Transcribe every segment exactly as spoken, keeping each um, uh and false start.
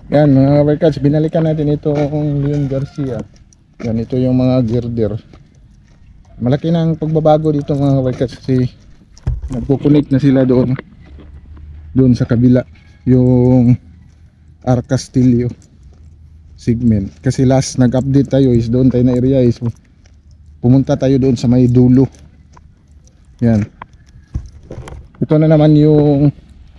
Yan mga kabarkads, binalikan natin itong Leon Garcia. Yan, ito yung mga girder. Malaki na ang pagbabago dito mga kabarkads kasi nagkukunik na sila doon doon sa kabila yung R. Castillo segment. Kasi last nag-update tayo is doon tayo na area is pumunta tayo doon sa may dulo. Yan. Ito na naman yung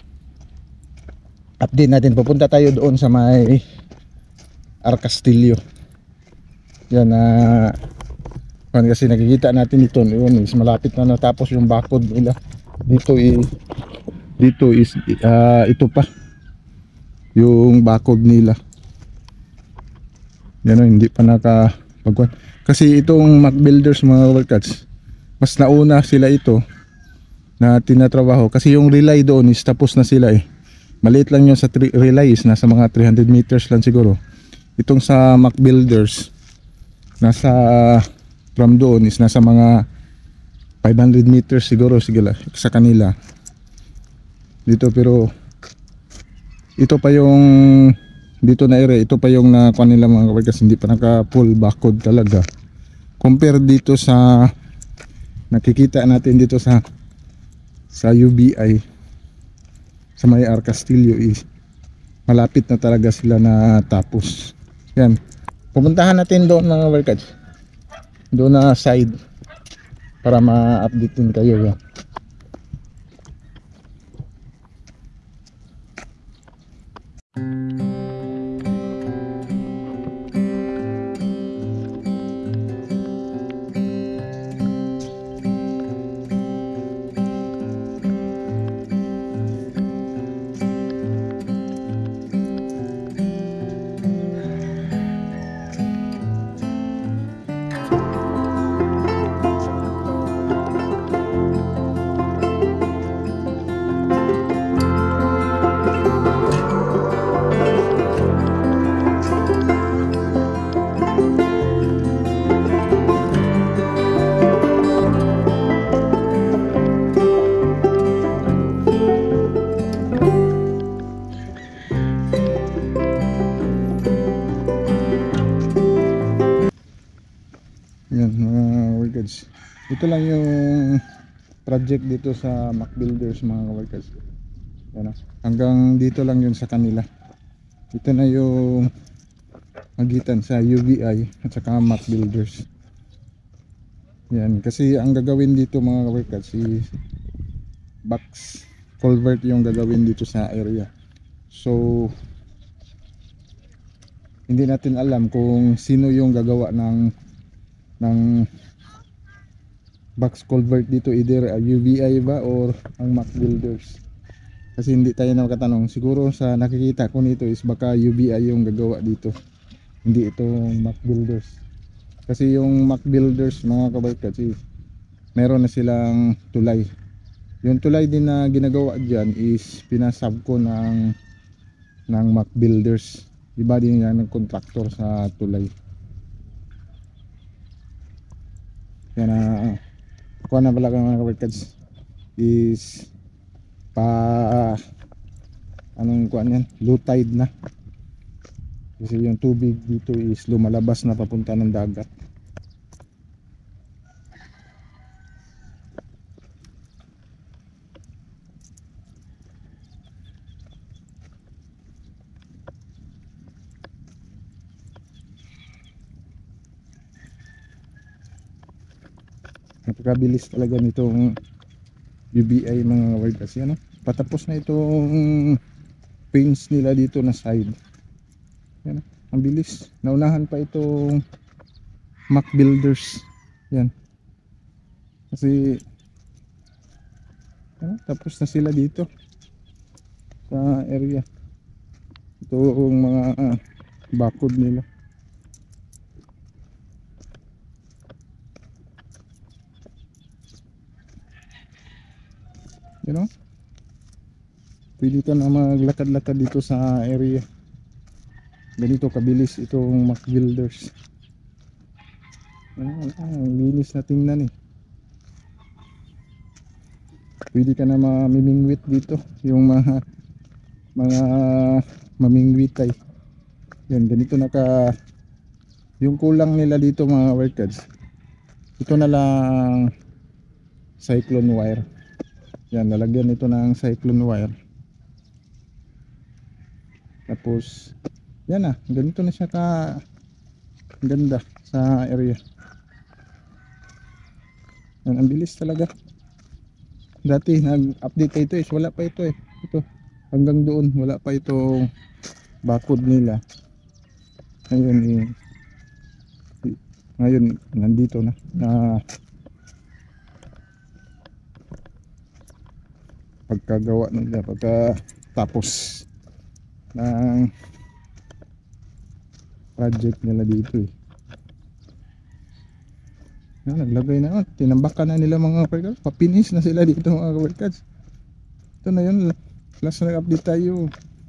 update natin. Pupunta tayo doon sa may R. Castillo. Yan na uh, kasi nakikita natin ito yun is malapit na natapos yung bakod nila. Dito is dito is uh, ito pa yung bakod nila. Yan o, hindi pa nakapagwan. Kasi itong Mac Builders mga workers, mas nauna sila ito na tinatrabaho. Kasi yung relay doon is tapos na sila eh. Maliit lang yun sa relay is nasa mga three hundred meters lang siguro. Itong sa Mac Builders nasa from doon is nasa mga five hundred meters siguro sigala sa kanila dito. Pero ito pa yung dito na area, ito pa yung nakuha nila mga kapatid kasi hindi pa naka full bakod talaga compare dito sa nakikita natin dito sa sa U B I sa may R. Castillo is malapit na talaga sila na tapos. Yan, pupuntahan natin doon mga workers, doon na side para ma-update din kayo. Yan. Yan mga workers, ito lang yung project dito sa Mac Builders mga workers. Yan, hanggang dito lang yun sa kanila. Ito na yung magitan sa U B I at saka Mac Builders. Yan, kasi ang gagawin dito mga workers is box culvert yung gagawin dito sa area. So hindi natin alam kung sino yung gagawa ng ng box culvert dito, either uh, U B I ba or ang Mac Builders, kasi hindi tayo nakatanong. Siguro sa nakikita ko nito is baka U B I yung gagawa dito, hindi itong Mac Builders. Kasi yung Mac Builders mga kabait kasi meron na silang tulay. Yung tulay din na ginagawa dyan is pinasab ko ng ng Mac Builders. Iba din yan ng contractor sa tulay. Yan na uh, kuha na pala ka mga kabarkads is pa uh, anong kuha yan, low tide na kasi yung tubig dito is lumalabas na papunta ng dagat. Napakabilis talaga nitong U B I mga word kasi ano, patapos na itong paints nila dito na side. Yan, ang bilis. Naunahan pa itong Mac Builders. Yan. Kasi ano, tapos na sila dito sa area. Itong mga uh, bakod nila. You know? Pwede ka na maglakad-lakad dito sa area. Ganito kabilis itong Mac Builders. Ah, ang linis na tingnan eh. Pwede ka na mamimingwit dito, yung mga mga mamingwit ay Yan, ganito naka yung kulang nila dito mga workers. Ito na lang cyclone wire. Yan, lalagyan ito ng cyclone wire. Tapos yan na, ganito na siya ka ganda sa area. Yan, ang bilis talaga. Dati nag-update ito is wala pa ito eh. Ito hanggang doon wala pa itong barcode nila. Ngayon eh, ngayon nandito na na pagkagawa nila, pagka tapos ng project nila dito eh. Yan, naglagay na, oh, tinambakan na nila mga workers, papinis na sila dito mga workers. Ito na yun, last na update tayo,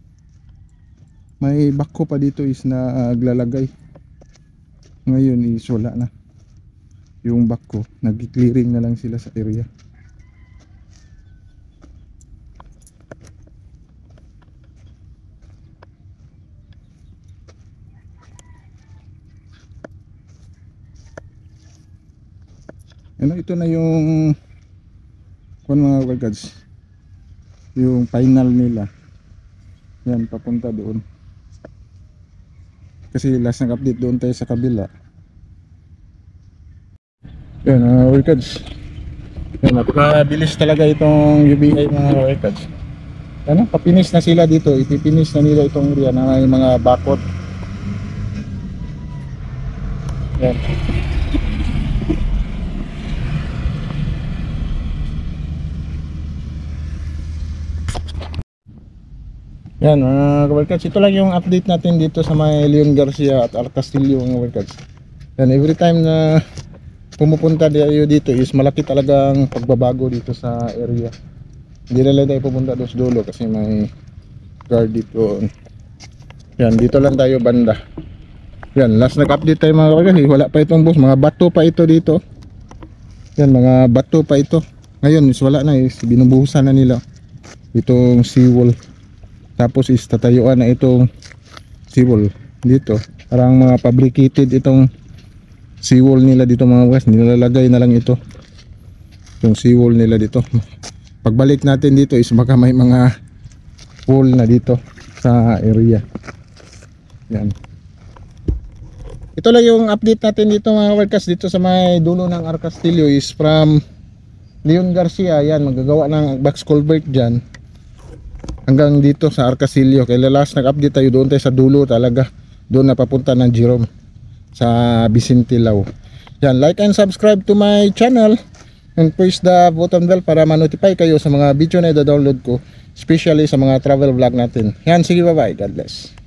may bako pa dito is na naglalagay. Ngayon is wala na yung bako, nag-clearing na lang sila sa area. Ano, ito na yung kung mga workers, yung final nila. Yan, papunta doon. Kasi last nag update doon tayo sa kabila. Yan mga workers. Yan, napakabilis talaga itong U B I mga workers. Ano, papinis na sila dito. Ipipinis na nila itong area na may mga bakot. Yan. Yan mga kabarkads, ito lang yung update natin dito sa may Leon Garcia at Al Castillo mga kabarkads. Yan, every time na pumupunta tayo dito is malaki talagang pagbabago dito sa area. Hindi na lang tayo pupunta doon sa dulo kasi may guard dito. Yan, dito lang tayo banda. Yan, last nag-update tayo mga kabarkads, wala pa itong boss, mga bato pa ito dito. Yan, mga bato pa ito. Ngayon is wala na, is binubuhusan na nila itong seawall. Tapos is tatayuan na itong seawall dito. Parang mga fabricated itong seawall nila dito mga guys. Nilalagay na lang ito, itong seawall nila dito. Pagbalik natin dito is baka may mga wall na dito sa area. Yan. Ito lang yung update natin dito mga workers, dito sa may dulo ng Al Castillo is from Leon Garcia. Yan, magagawa ng box culvert dyan hanggang dito sa Al Castillo. Kaya last nag-update tayo doon tayo sa dulo talaga, doon na papunta ng Jerome sa Vicente Lao. Yan, like and subscribe to my channel and press the button bell para ma-notify kayo sa mga video na i-download ko, especially sa mga travel vlog natin. Yan, sige, bye bye, God bless.